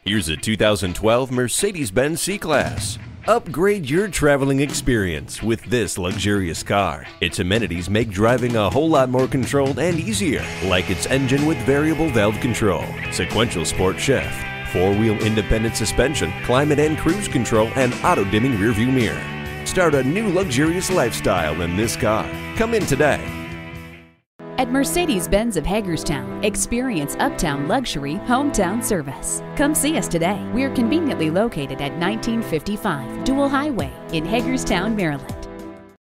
Here's a 2012 Mercedes-Benz C-Class. Upgrade your traveling experience with this luxurious car. Its amenities make driving a whole lot more controlled and easier, like its engine with variable valve control, sequential sport shift, four-wheel independent suspension, climate and cruise control, and auto-dimming rearview mirror. Start a new luxurious lifestyle in this car. Come in today. At Mercedes-Benz of Hagerstown, experience uptown luxury, hometown service. Come see us today. We're conveniently located at 1955 Dual Highway in Hagerstown, Maryland.